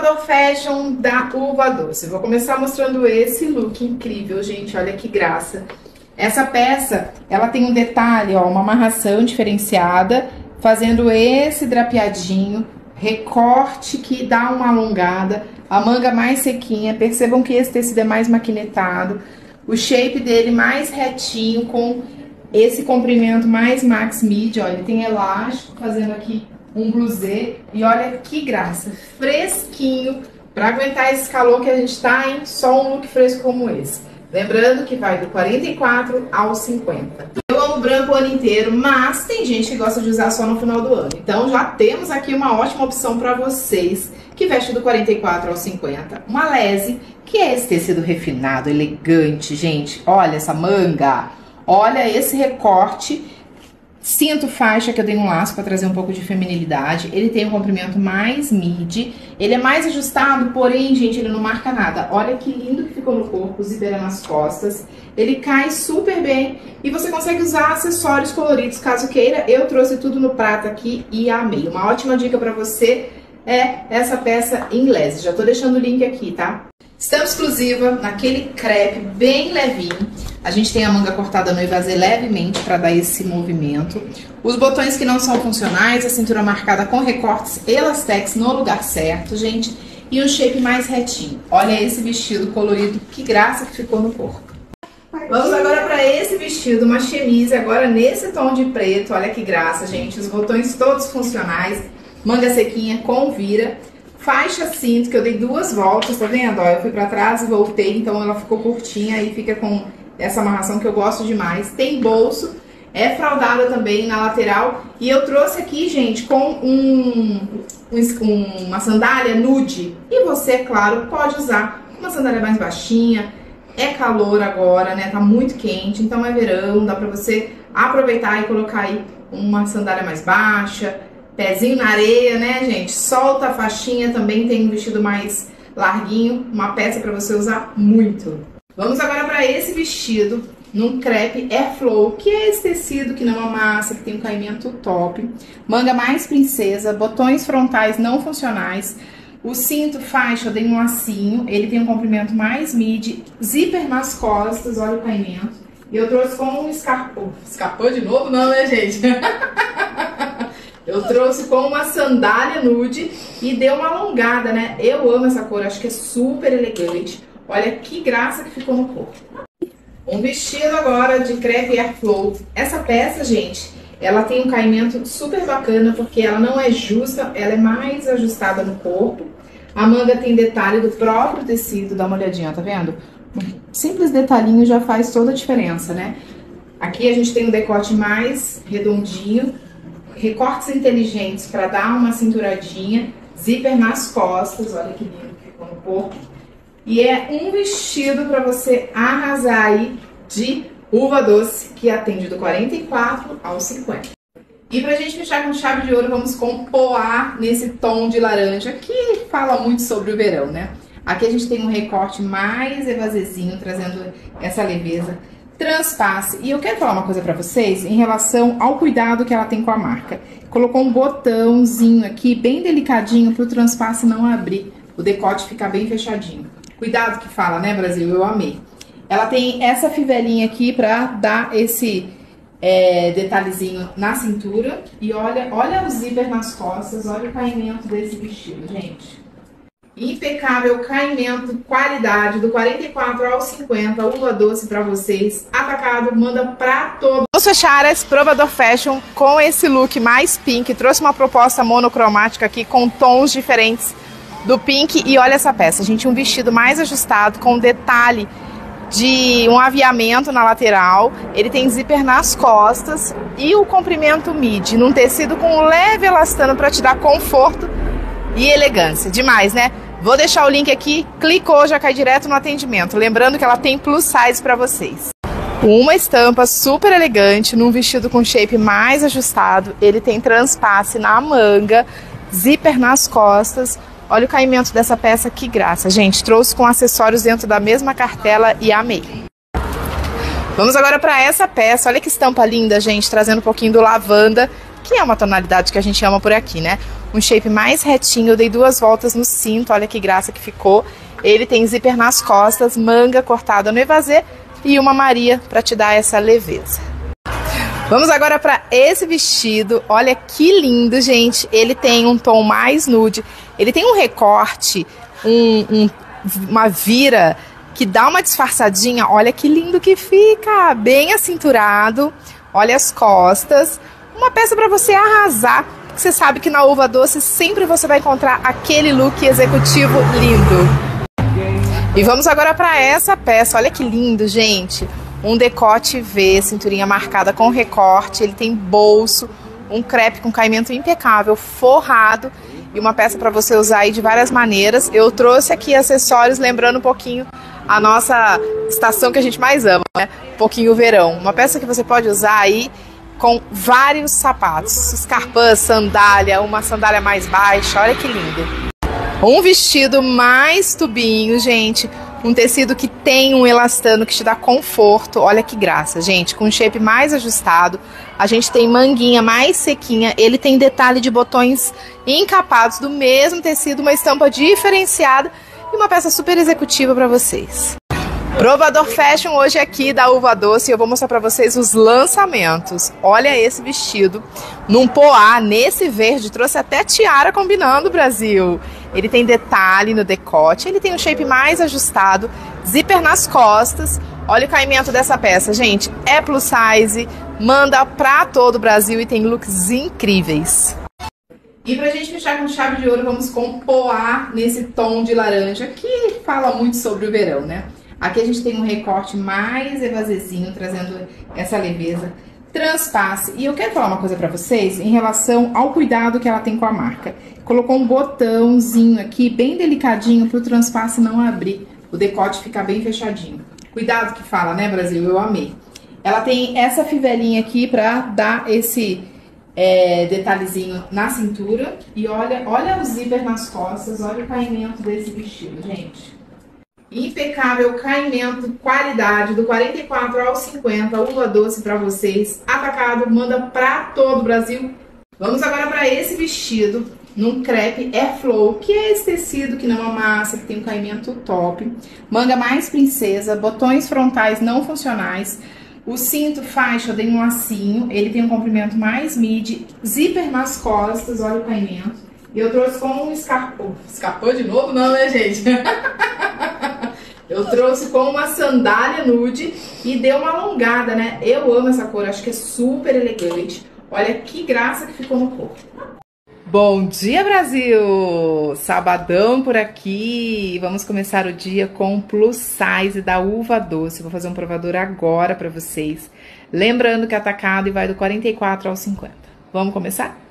Provador Fashion da Uva Doce. Vou começar mostrando esse look incrível, gente. Olha que graça. Essa peça, ela tem um detalhe, ó, uma amarração diferenciada, fazendo esse drapeadinho, recorte que dá uma alongada, a manga mais sequinha. Percebam que esse tecido é mais maquinetado, o shape dele mais retinho, com esse comprimento mais max mid, ó, ele tem elástico, fazendo aqui um blusê, e olha que graça, fresquinho, para aguentar esse calor que a gente tá, hein? Só um look fresco como esse. Lembrando que vai do 44 ao 50. Eu amo branco o ano inteiro, mas tem gente que gosta de usar só no final do ano. Então já temos aqui uma ótima opção para vocês que veste do 44 ao 50. Uma lese, que é esse tecido refinado, elegante, gente. Olha essa manga, olha esse recorte. Cinto faixa, que eu dei um laço para trazer um pouco de feminilidade. Ele tem um comprimento mais midi. Ele é mais ajustado, porém, gente, ele não marca nada. Olha que lindo que ficou no corpo, zíper nas costas. Ele cai super bem e você consegue usar acessórios coloridos caso queira. Eu trouxe tudo no prata aqui e amei. Uma ótima dica para você é essa peça em lese. Já tô deixando o link aqui, tá? Estampa exclusiva, naquele crepe bem levinho. A gente tem a manga cortada no evasê levemente para dar esse movimento. Os botões que não são funcionais, a cintura marcada com recortes elastex no lugar certo, gente. E um shape mais retinho. Olha esse vestido colorido, que graça que ficou no corpo. Vamos agora para esse vestido, uma chemise agora nesse tom de preto. Olha que graça, gente. Os botões todos funcionais, manga sequinha com vira. Faixa cinto, que eu dei duas voltas, tá vendo? Ó, eu fui pra trás e voltei, então ela ficou curtinha e fica com essa amarração que eu gosto demais. Tem bolso, é fraudada também na lateral. E eu trouxe aqui, gente, com uma sandália nude. E você, claro, pode usar uma sandália mais baixinha. É calor agora, né? Tá muito quente, então é verão, dá pra você aproveitar e colocar aí uma sandália mais baixa. Pezinho na areia, né, gente? Solta a faixinha, também tem um vestido mais larguinho, uma peça para você usar muito. Vamos agora para esse vestido, num crepe Airflow, que é esse tecido que não amassa, que tem um caimento top. Manga mais princesa, botões frontais não funcionais. O cinto faixa, eu dei um lacinho, ele tem um comprimento mais midi, zíper nas costas, olha o caimento. E eu trouxe com um escarpão. Escarpão de novo? Não, né, gente? Eu trouxe com uma sandália nude e deu uma alongada, né? Eu amo essa cor, acho que é super elegante. Olha que graça que ficou no corpo. Um vestido agora de crepe Airflow. Essa peça, gente, ela tem um caimento super bacana porque ela não é justa, ela é mais ajustada no corpo. A manga tem detalhe do próprio tecido, dá uma olhadinha, tá vendo? Um simples detalhinho já faz toda a diferença, né? Aqui a gente tem um decote mais redondinho. Recortes inteligentes para dar uma cinturadinha, zíper nas costas, olha que lindo que ficou no corpo. E é um vestido para você arrasar aí de Uva Doce, que atende do 44 ao 50. E pra gente fechar com chave de ouro, vamos com poá nesse tom de laranja, que fala muito sobre o verão, né? Aqui a gente tem um recorte mais evasezinho, trazendo essa leveza. Transpasse. E eu quero falar uma coisa pra vocês em relação ao cuidado que ela tem com a marca. Colocou um botãozinho aqui, bem delicadinho, pro transpasse não abrir, o decote ficar bem fechadinho. Cuidado que fala, né, Brasil? Eu amei. Ela tem essa fivelinha aqui pra dar esse detalhezinho na cintura. E olha o zíper nas costas, olha o caimento desse vestido, gente. Impecável caimento, qualidade, do 44 ao 50, Uva Doce pra vocês, atacado, manda pra todos. Vamos fechar esse Provador Fashion com esse look mais pink, trouxe uma proposta monocromática aqui com tons diferentes do pink e olha essa peça, gente, um vestido mais ajustado com detalhe de um aviamento na lateral, ele tem zíper nas costas e o comprimento midi, num tecido com um leve elastano pra te dar conforto e elegância, demais, né? Vou deixar o link aqui, clicou, já cai direto no atendimento. Lembrando que ela tem plus size para vocês. Uma estampa super elegante, num vestido com shape mais ajustado. Ele tem transpasse na manga, zíper nas costas. Olha o caimento dessa peça, que graça. Gente, trouxe com acessórios dentro da mesma cartela e amei. Vamos agora para essa peça. Olha que estampa linda, gente, trazendo um pouquinho do lavanda, que é uma tonalidade que a gente ama por aqui, né? um shape mais retinho. Eu dei 2 voltas no cinto, olha que graça que ficou. Ele tem zíper nas costas, manga cortada no evasê e uma Maria para te dar essa leveza. Vamos agora para esse vestido. Olha que lindo, gente. Ele tem um tom mais nude. Ele tem um recorte, uma vira que dá uma disfarçadinha. Olha que lindo que fica. Bem acinturado. Olha as costas. Uma peça para você arrasar. Você sabe que na Uva Doce sempre você vai encontrar aquele look executivo lindo. E vamos agora para essa peça. Olha que lindo, gente. Um decote V, cinturinha marcada com recorte, ele tem bolso, um crepe com caimento impecável, forrado e uma peça para você usar aí de várias maneiras. Eu trouxe aqui acessórios lembrando um pouquinho a nossa estação que a gente mais ama, né? Um pouquinho o verão. Uma peça que você pode usar aí com vários sapatos, escarpã, sandália, uma sandália mais baixa, olha que lindo. Um vestido mais tubinho, gente. Um tecido que tem um elastano que te dá conforto. Olha que graça, gente. Com um shape mais ajustado. A gente tem manguinha mais sequinha. Ele tem detalhe de botões encapados do mesmo tecido. Uma estampa diferenciada. E uma peça super executiva para vocês. Provador Fashion hoje aqui da Uva Doce. Eu vou mostrar para vocês os lançamentos. Olha esse vestido. Num poá, nesse verde. Trouxe até tiara combinando, Brasil. Ele tem detalhe no decote, ele tem um shape mais ajustado, zíper nas costas. Olha o caimento dessa peça, gente. É plus size, manda pra todo o Brasil e tem looks incríveis. E pra gente fechar com chave de ouro, vamos com poá nesse tom de laranja, que fala muito sobre o verão, né? Aqui a gente tem um recorte mais evasezinho, trazendo essa leveza. Transpasse. E eu quero falar uma coisa pra vocês em relação ao cuidado que ela tem com a marca. Colocou um botãozinho aqui, bem delicadinho, pro transpasse não abrir, o decote ficar bem fechadinho. Cuidado que fala, né, Brasil? Eu amei. Ela tem essa fivelinha aqui pra dar esse detalhezinho na cintura. E olha o zíper nas costas, olha o caimento desse vestido, gente. Impecável caimento, qualidade, do 44 ao 50, Uva Doce pra vocês, atacado, manda pra todo o Brasil. Vamos agora para esse vestido, num crepe Airflow, que é esse tecido que não amassa, que tem um caimento top. Manga mais princesa, botões frontais não funcionais, o cinto faixa, eu dei um lacinho, ele tem um comprimento mais midi, zíper nas costas, olha o caimento. E eu trouxe com um escarpão. Escarpão de novo? Não, né, gente? Eu trouxe com uma sandália nude e deu uma alongada, né? Eu amo essa cor, acho que é super elegante. Olha que graça que ficou no corpo. Bom dia, Brasil! Sabadão por aqui. Vamos começar o dia com plus size da Uva Doce. Vou fazer um provador agora para vocês. Lembrando que é atacado e vai do 44 ao 50. Vamos começar?